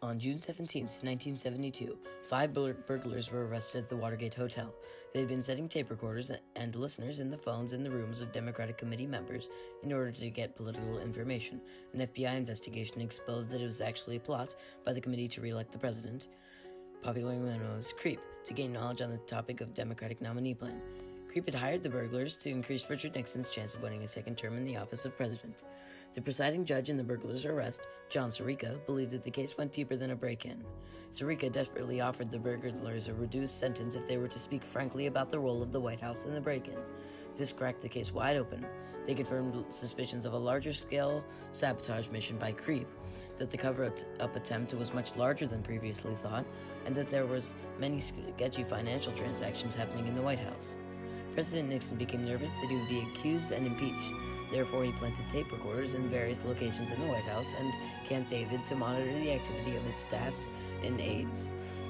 On June 17, 1972, 5 burglars were arrested at the Watergate Hotel. They had been setting tape recorders and listeners in the phones in the rooms of Democratic Committee members in order to get political information. An FBI investigation exposed that it was actually a plot by the committee to re-elect the president, popularly known as CREEP, to gain knowledge on the topic of Democratic nominee plan. CREEP had hired the burglars to increase Richard Nixon's chance of winning a second term in the office of president. The presiding judge in the burglars' arrest, John Sirica, believed that the case went deeper than a break-in. Sirica desperately offered the burglars a reduced sentence if they were to speak frankly about the role of the White House in the break-in. This cracked the case wide open. They confirmed suspicions of a larger-scale sabotage mission by CREEP, that the cover-up attempt was much larger than previously thought, and that there was many sketchy financial transactions happening in the White House. President Nixon became nervous that he would be accused and impeached. Therefore, he planted tape recorders in various locations in the White House and Camp David to monitor the activity of his staffs and aides.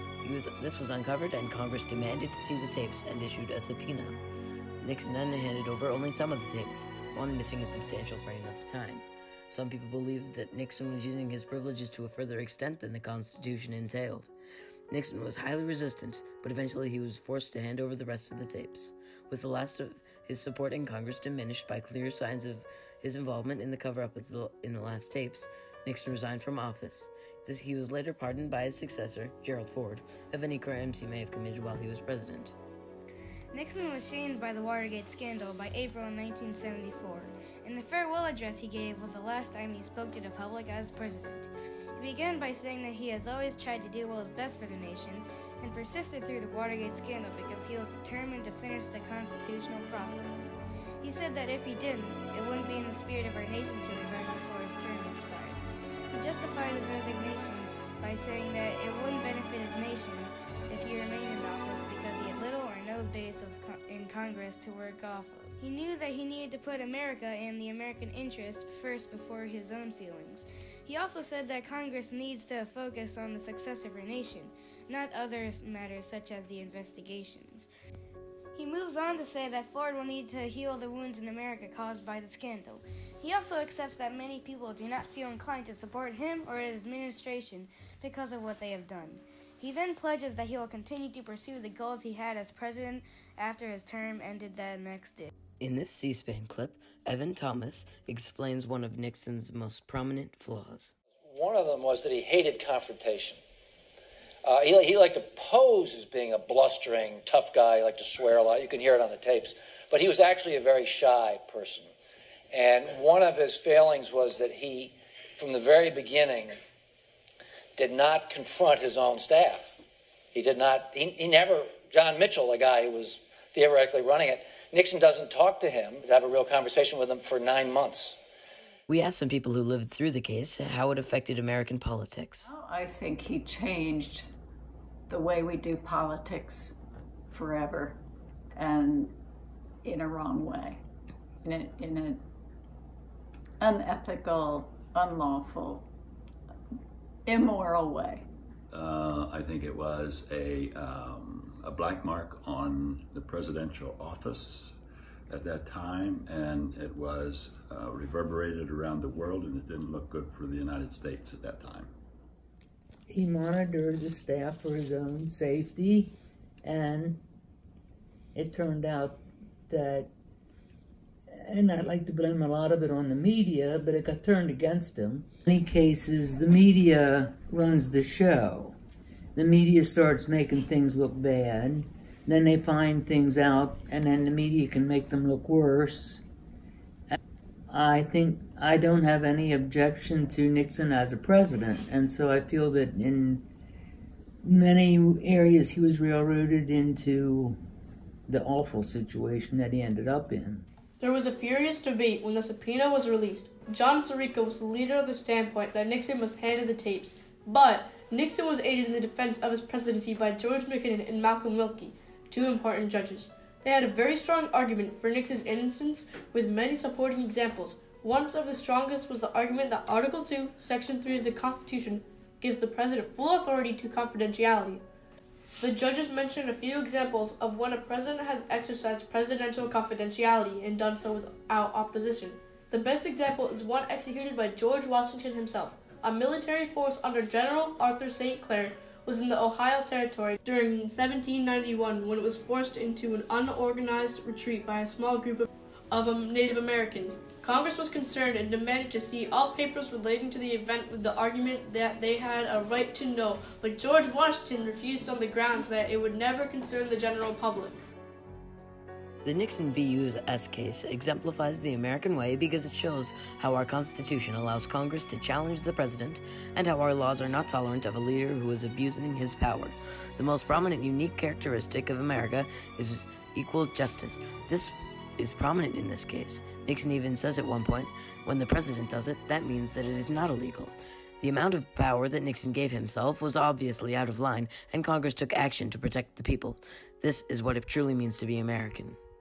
This was uncovered, and Congress demanded to see the tapes and issued a subpoena. Nixon then handed over only some of the tapes, one missing a substantial frame at the time. Some people believed that Nixon was using his privileges to a further extent than the Constitution entailed. Nixon was highly resistant, but eventually he was forced to hand over the rest of the tapes. With the last of his support in Congress diminished by clear signs of his involvement in the cover-up in the last tapes, Nixon resigned from office. He was later pardoned by his successor, Gerald Ford, of any crimes he may have committed while he was president. Nixon was shamed by the Watergate scandal by April 1974, and the farewell address he gave was the last time he spoke to the public as president. He began by saying that he has always tried to do what was best for the nation, and persisted through the Watergate scandal because he was determined to finish the constitutional process. He said that if he didn't, it wouldn't be in the spirit of our nation to resign before his term expired. He justified his resignation by saying that it wouldn't benefit his nation if he remained in office because he had little or no base in Congress to work off of. He knew that he needed to put America and the American interest first before his own feelings. He also said that Congress needs to focus on the success of our nation, not other matters such as the investigations. He moves on to say that Ford will need to heal the wounds in America caused by the scandal. He also accepts that many people do not feel inclined to support him or his administration because of what they have done. He then pledges that he will continue to pursue the goals he had as president after his term ended that next day. In this C-SPAN clip, Evan Thomas explains one of Nixon's most prominent flaws. One of them was that he hated confrontation. He liked to pose as being a blustering, tough guy. He liked to swear a lot. You can hear it on the tapes. But he was actually a very shy person. And one of his failings was that he, from the very beginning, did not confront his own staff. He never, John Mitchell, the guy who was theoretically running it, Nixon doesn't talk to him, to have a real conversation with him for 9 months. We asked some people who lived through the case how it affected American politics. Well, I think he changed the way we do politics forever, and in a wrong way, in an unethical, unlawful, immoral way. I think it was a black mark on the presidential office at that time, and it was reverberated around the world, and it didn't look good for the United States at that time. He monitored the staff for his own safety, and it turned out that, and I'd like to blame a lot of it on the media, but it got turned against him. In many cases, the media runs the show. The media starts making things look bad, then they find things out, and then the media can make them look worse. I think I don't have any objection to Nixon as a president, and so I feel that in many areas he was railroaded into the awful situation that he ended up in. There was a furious debate when the subpoena was released. John Sirica was the leader of the standpoint that Nixon must hand the tapes, but Nixon was aided in the defense of his presidency by George McKinnon and Malcolm Wilkie, two important judges. They had a very strong argument for Nixon's innocence, with many supporting examples. One of the strongest was the argument that Article 2, Section 3 of the Constitution gives the president full authority to confidentiality. The judges mentioned a few examples of when a president has exercised presidential confidentiality and done so without opposition. The best example is one executed by George Washington himself. A military force under General Arthur St. Clair was in the Ohio Territory during 1791 when it was forced into an unorganized retreat by a small group of Native Americans. Congress was concerned and demanded to see all papers relating to the event with the argument that they had a right to know, but George Washington refused on the grounds that it would never concern the general public. The Nixon v. U.S. case exemplifies the American way because it shows how our Constitution allows Congress to challenge the president and how our laws are not tolerant of a leader who is abusing his power. The most prominent unique characteristic of America is equal justice. This is prominent in this case. Nixon even says at one point, when the president does it, that means that it is not illegal. The amount of power that Nixon gave himself was obviously out of line, and Congress took action to protect the people. This is what it truly means to be American.